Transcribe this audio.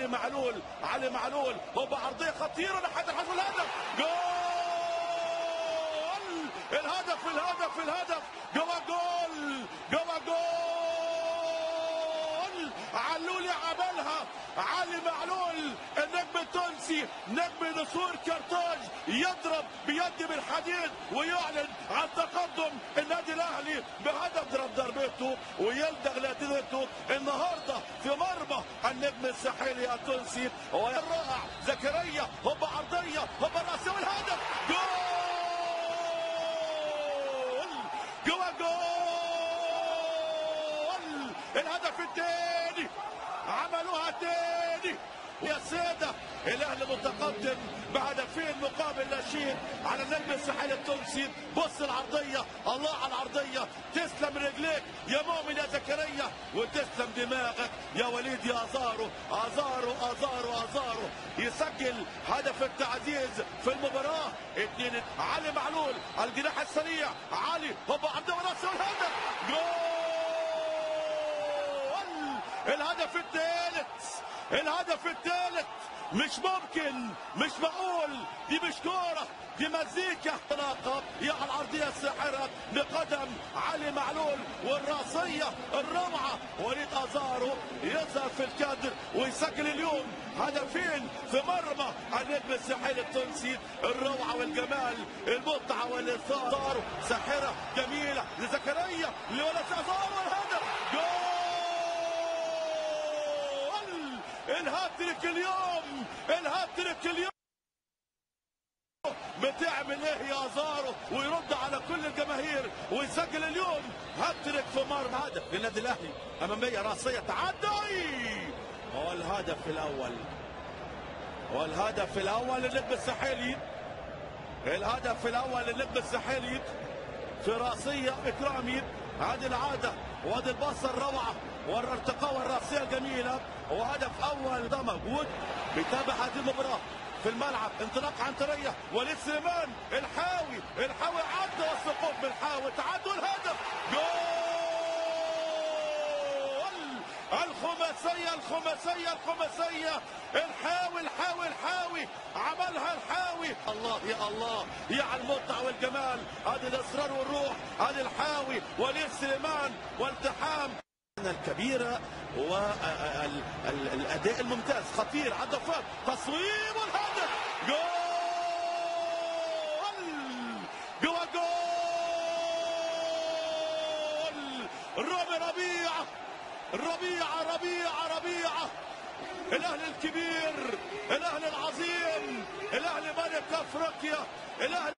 علي معلول. علي معلول هو عرضيه خطيره لحد الحسم الهدف. جول! الهدف الهدف الهدف جوا جول جوا جول. علول عملها علي معلول النجم التونسي نجم نسور كرتاج يضرب بيد بالحديد ويعلن عن تقدم النادي الاهلي بهدف. ضرب ضربته ويلدغ لاتيته النهارده في مرمى النجم الساحلي التونسي. والرائع زكريا هوبا عرضيه هوبا راسيه والهدف. جول جوا جول. الهدف الثاني عملوها تاني يا ساده. الاهلي متقدم بهدفين مقابل لا شيء على النجم الساحلي التونسي. بص العرضيه، الله على العرضيه. تسلم رجليك يا مؤمن يا زكريا وتسلم دماغك يا وليد يا ازارو. ازارو يسجل هدف التعزيز في المباراه. 2 علي معلول الجناح السريع. علي هوبا عرضيه وراسه والهدف. جول! الهدف الثالث الهدف الثالث. مش ممكن، مش معقول. دي مش كوره، دي مزيكا. انطلاقه هي على العرضيه الساحره بقدم علي معلول والراسيه الروعه. وليد ازارو يظهر في الكادر ويسجل اليوم هدفين في مرمى النجم الساحلي التونسي. الروعه والجمال، المتعه والاثاره. ساحره جميله لزكريا لولد ازارو والهدف. جول! الهاتريك اليوم، الهاتريك اليوم. بتعمل ايه يا ازارو؟ ويرد على كل الجماهير ويسجل اليوم هاتريك في مرمى. هدف للنادي الاهلي اماميه راسيه تعدي. والهدف الاول والهدف الاول للنجم الساحلي. الهدف الاول للنجم الساحلي في راسيه اكرامي. هذه العاده وهذه الباصه الروعه والارتقاء والراسيه الجميله. وهدف اول ده موجود. بيتابع هذه المباراه في الملعب. انطلاق عنتريه وليد سليمان. الحاوي عدى والسقوط بالحاوي تعدوا الهدف. جول! الخماسيه. الحاوي عملها الحاوي. الله يا الله يا على المتعه والجمال. هذه الاصرار والروح. هذه الحاوي وليد سليمان والتحام الكبيره والاداء الممتاز. خطير على الضفات. تصويب والهدف. جول جوا جول. رامي ربيعه. الاهلي الكبير، الاهلي العظيم، الاهلي ملك افريقيا، الاهلي